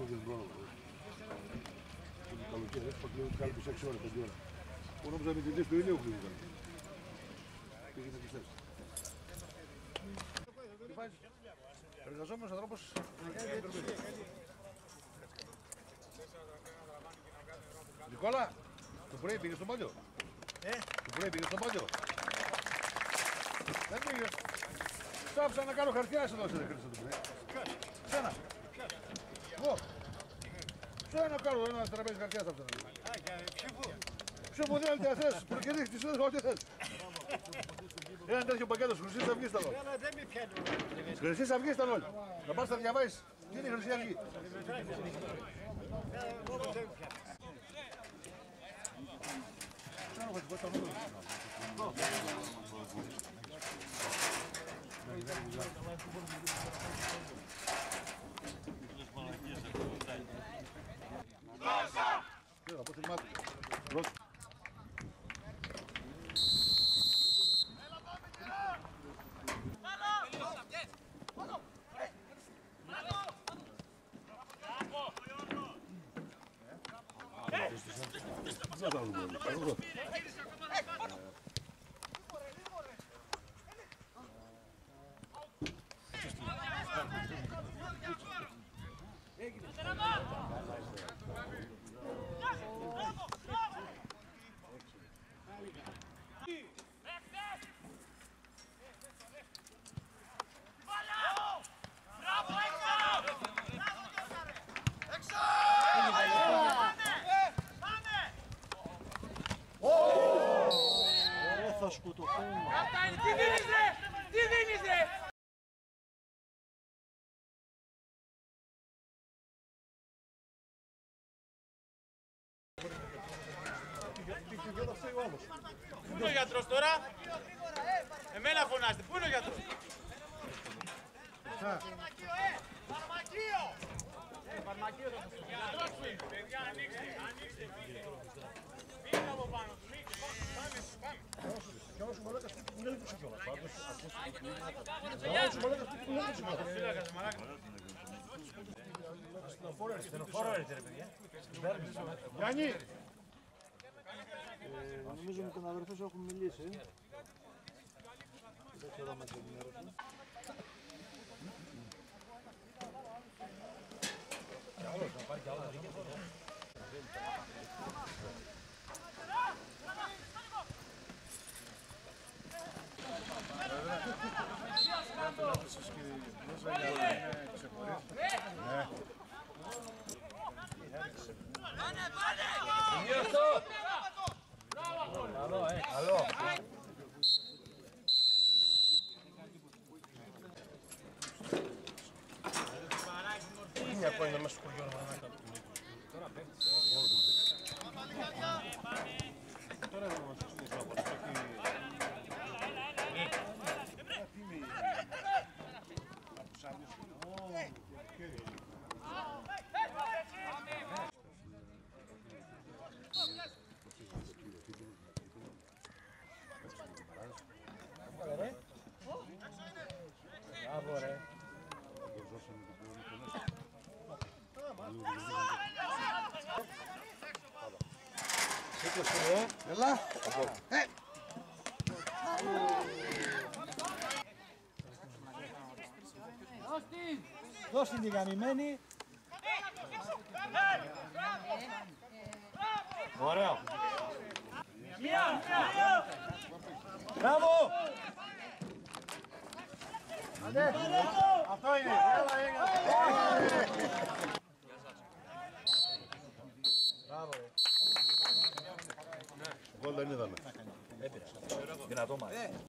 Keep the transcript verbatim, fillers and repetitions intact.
την πρόλογο. Είναι καλοκαίρι, έτσι πακλίνουν κάτω τις έξι ώρες, πέντε ώρες. Εγώ νόμιζα με την θέση του ηλίου κλείνονταν. Πήγαινε τη θέση. Τι βάζεις, εργαζόμενος ανθρώπους να κάνει διατροπή. Νικόλα, το πρωί πήγες στο μπάνιο. Ε? Το πρωί πήγες στο μπάνιο. Δεν πήγες. Στάψα να κάνω χαρτιά σε δώσε, δεν χρειάζεται το πρωί. Ξένα. Εγώ. Ξένα να κάνω ένα τραπέζι χαρτιά στάψα. Α, και ποιο. Ποιο μοντέλο τι θες, προκυρείς τις ώρες ό,τι θες. Ένα τέτοιο πακέτο Χρυσής Αυγής ήταν όλοι. Αλλά δεν με πιάνει. Χρυσής Αυγής ήταν όλοι. Να πας να διαβάσεις. Τι είναι η Χρυσή Αυγή. Κοίτα, πώς θυμάται. Πρόσεχε. Δεν θα δούμε. Θα σκοτωθώ. Τι δίνεις ρε! Τι δίνεις ρε! Πού είναι ο γιατρός τώρα? Εμένα φωνάστε. Πού είναι ο γιατρός? Φαρμακείο, ε! Φαρμακείο! Ε, φαρμακείο θα σας πω. Γιατρός που είναι. Παιδιά, ανοίξτε, ανοίξτε. Πήγαινε από πάνω του. Πάμε, πάμε. Και όσο μαλάκας που είναι λίγο κιόλας. Όσο μαλάκας που είναι λίγο κιόλας. Φύλακας, μαλάκα. Στενοφόρο έρχεται ρε παιδιά. Γιάννη! Νομίζω με τον αδερφό σου έχουμε μιλήσει. Δεν ξέρω με την ενημέρωση. Κι άλλος, να πάρει κι άλλος. Πάνε, πάνε! Καλό, ε, καλό. Είναι ακόμα είναι μέσα στο χωριό να Τώρα πέφτεις. Τώρα δεν μας στείλει κάπου. Μπράβο ρε. Έλα! Ε! Δώσ' την τη γαμημένη. Ωραίο. Μία, μία! Μπράβο. Αυτό είναι! Έλα, έλα! Μπράβο ρε. Γκολ δεν είδαμε. Δυνατό μάτι.